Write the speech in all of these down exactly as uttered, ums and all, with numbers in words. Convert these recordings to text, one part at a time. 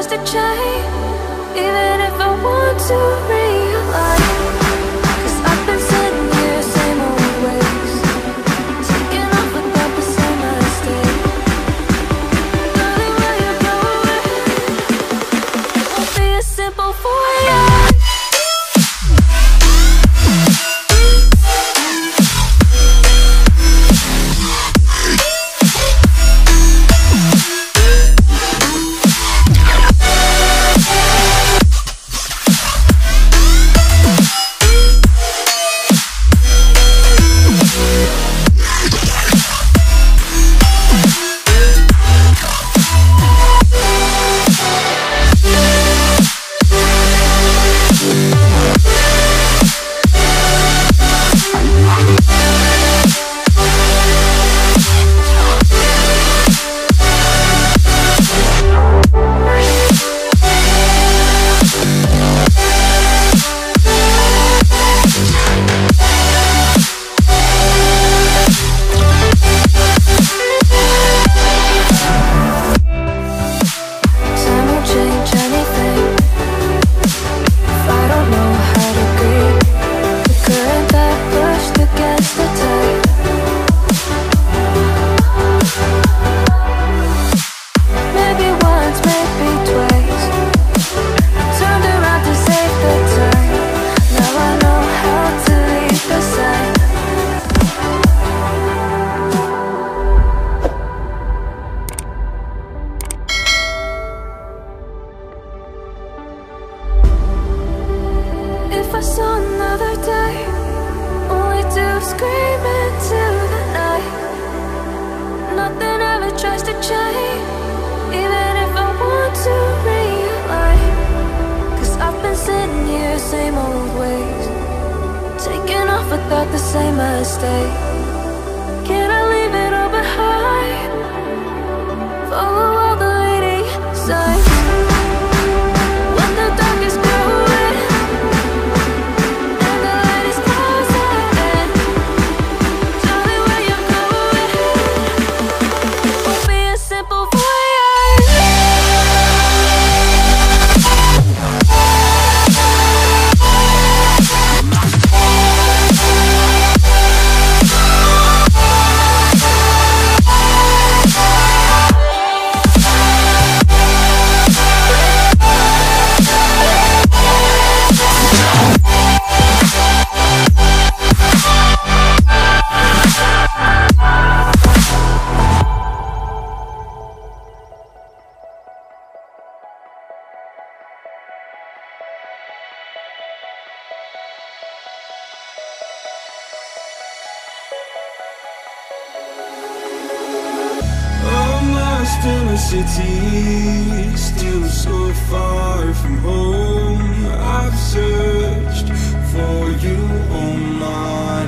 tries to change, even if I want to realize. Cause I've been sitting here, same old ways, taking off without the same mistake. Darling, where you going? It won't be as simple for you. If I saw another day, only to scream into the night. Nothing ever tries to change, even if I want to realize. Cause I've been sitting here, same old ways, taking off without the same mistake. Can I leave it all behind? Follow all the leading signs. In a city, still so far from home. I've searched for you all my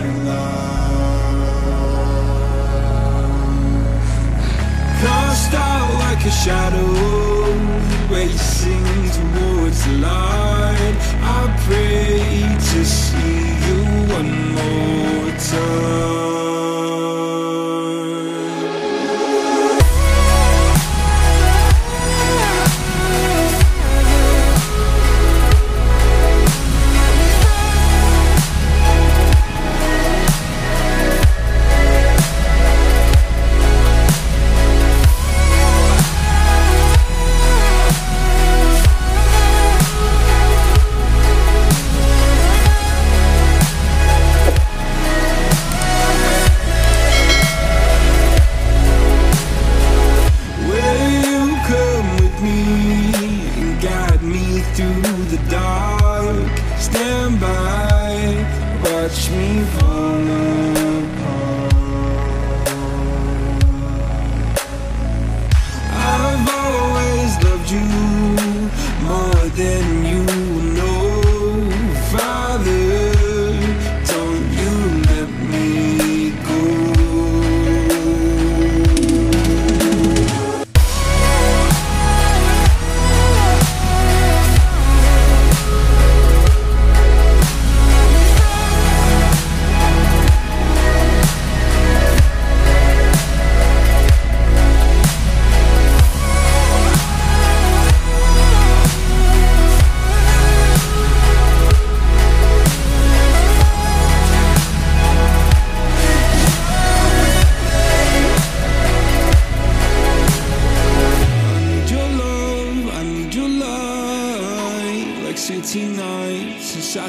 life. Cast out like a shadow, racing towards the light. I pray to see you one more time.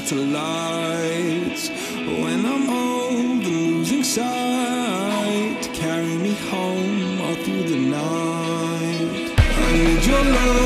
satellites. When I'm old and losing sight, carry me home all through the night. I need your love.